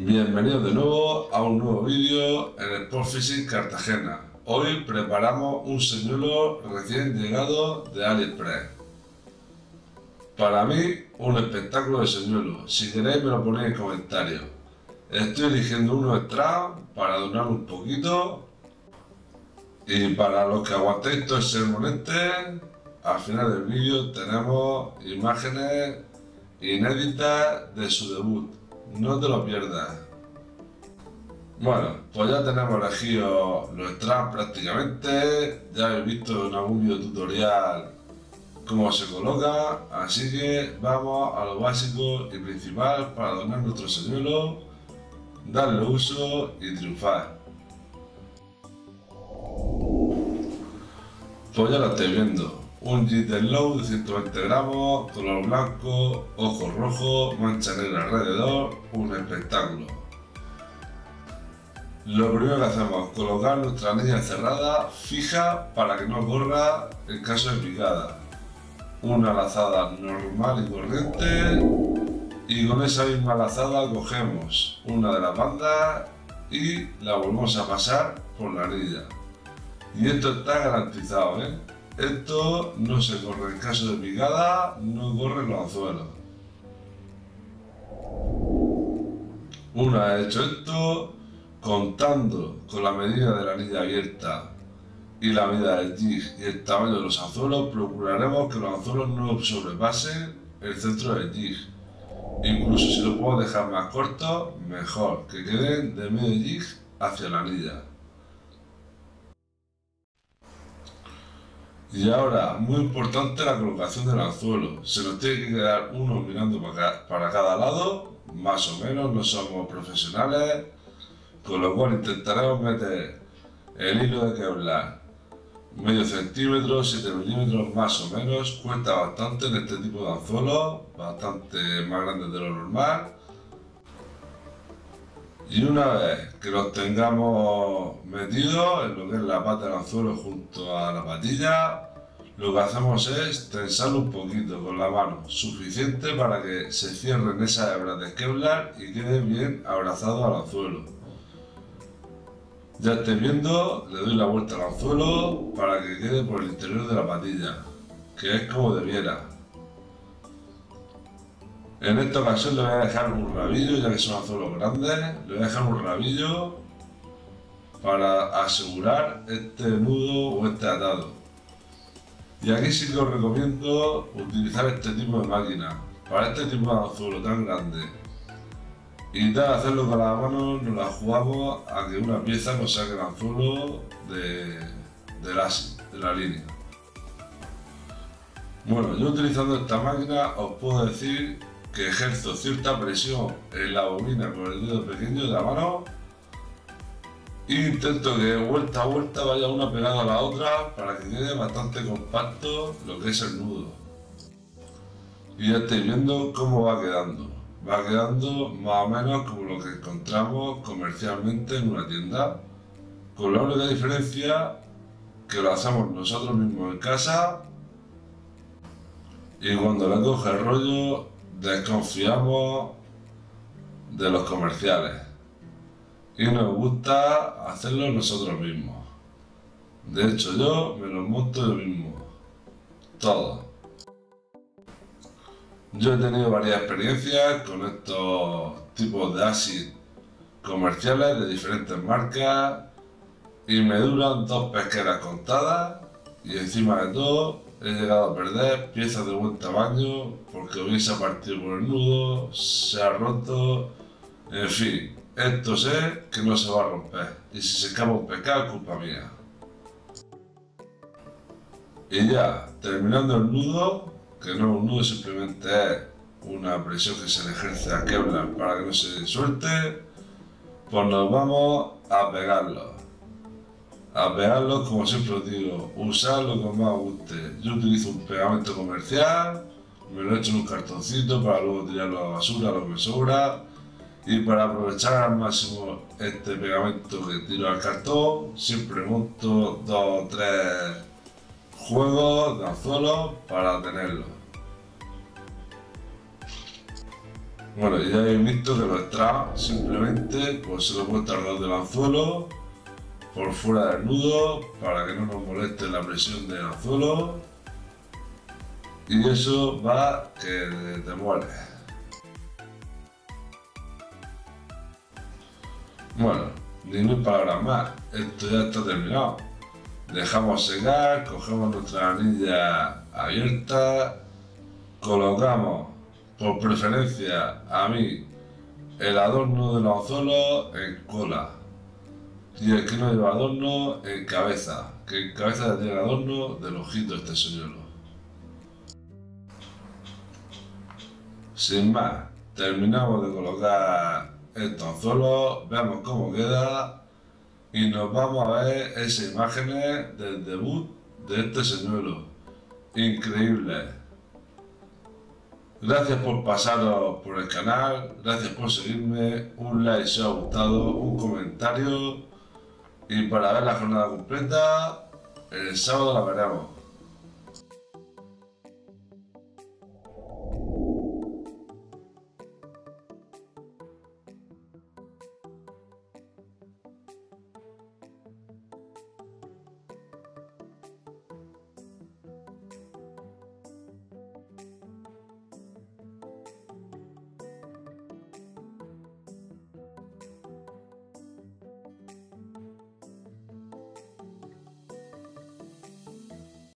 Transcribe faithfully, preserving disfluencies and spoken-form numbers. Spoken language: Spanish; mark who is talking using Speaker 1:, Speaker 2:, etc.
Speaker 1: Bienvenidos de nuevo a un nuevo vídeo en el Sport Fishing Cartagena. Hoy preparamos un señuelo recién llegado de AliExpress. Para mí, un espectáculo de señuelo. Si queréis me lo ponéis en comentarios. Estoy eligiendo uno extra para donar un poquito. Y para los que aguantéis todo ese monete, al final del vídeo tenemos imágenes inéditas de su debut. No te lo pierdas. Bueno, pues ya tenemos elegido los straps prácticamente. Ya habéis visto en algún video tutorial cómo se coloca. Así que vamos a lo básico y principal para donar nuestro señuelo, darle uso y triunfar. Pues ya lo estáis viendo. Un Jig Low de ciento veinte gramos, color blanco, ojos rojos, mancha negra alrededor, un espectáculo. Lo primero que hacemos es colocar nuestra anilla cerrada fija para que no corra en caso de picada. Una lazada normal y corriente, y con esa misma lazada cogemos una de las bandas y la volvemos a pasar por la anilla. Y esto está garantizado, ¿eh? Esto no se corre en caso de picada, no corren los anzuelos. Una vez hecho esto, contando con la medida de la anilla abierta y la medida del jig y el tamaño de los anzuelos, procuraremos que los anzuelos no sobrepasen el centro del jig. Incluso si los puedo dejar más cortos, mejor, que queden de medio jig hacia la anilla. Y ahora, muy importante la colocación del anzuelo. Se nos tiene que quedar uno mirando para, para cada lado, más o menos, no somos profesionales, con lo cual intentaremos meter el hilo de Kevlar medio centímetro, siete milímetros más o menos. Cuesta bastante en este tipo de anzuelos, bastante más grandes de lo normal. Y una vez que los tengamos metidos en lo que es la pata del anzuelo junto a la patilla, lo que hacemos es tensarlo un poquito con la mano, suficiente para que se cierren esas hebras de Kevlar y quede bien abrazado al anzuelo. Ya estáis viendo, le doy la vuelta al anzuelo para que quede por el interior de la patilla, que es como debiera. En esta ocasión le voy a dejar un rabillo, ya que son anzuelos grandes, le voy a dejar un rabillo para asegurar este nudo o este atado. Y aquí sí que os recomiendo utilizar este tipo de máquina. Para este tipo de anzuelo tan grande y tal, hacerlo con la mano, nos la jugamos a que una pieza nos saque el anzuelo de, de, la, de la línea. Bueno, yo utilizando esta máquina os puedo decir que ejerzo cierta presión en la bobina con el dedo pequeño de la mano e intento que vuelta a vuelta vaya una pegada a la otra para que quede bastante compacto lo que es el nudo. Y ya estáis viendo cómo va quedando. Va quedando más o menos como lo que encontramos comercialmente en una tienda, con la única diferencia que lo hacemos nosotros mismos en casa, y cuando le coge el rollo desconfiamos de los comerciales y nos gusta hacerlo nosotros mismos. De hecho, yo me lo monto yo mismo, todo. Yo he tenido varias experiencias con estos tipos de asis comerciales de diferentes marcas y me duran dos pesqueras contadas, y encima de todo he llegado a perder piezas de buen tamaño porque hubiese partido por el nudo, se ha roto, en fin, esto sé que no se va a romper, y si se escapa un pescado es culpa mía. Y ya, terminando el nudo, que no es un nudo, simplemente es una presión que se le ejerce a Kevlar para que no se suelte, pues nos vamos a pegarlo. A pegarlos, como siempre os digo, usad lo que más os guste. Yo utilizo un pegamento comercial, me lo echo en un cartoncito para luego tirarlo a la basura, lo que me sobra. Y para aprovechar al máximo este pegamento que tiro al cartón, siempre monto dos o tres juegos de anzuelos para tenerlo. Bueno, ya habéis visto que los straps simplemente pues se lo puede tardar del anzuelo por fuera del nudo para que no nos moleste la presión del anzuelo, y eso va que te mueres. Bueno, ni mil palabras más, esto ya está terminado. Dejamos secar, cogemos nuestra anilla abierta, colocamos, por preferencia a mí, el adorno de los anzuelos en cola, y el que no lleva adorno en cabeza, que en cabeza ya tiene el adorno del ojito este señuelo. Sin más, terminamos de colocar estos anzuelos, vemos cómo queda y nos vamos a ver esas imágenes del debut de este señuelo. Increíble. Gracias por pasaros por el canal, gracias por seguirme, un like si os ha gustado, un comentario, y para ver la jornada completa, el sábado la veremos.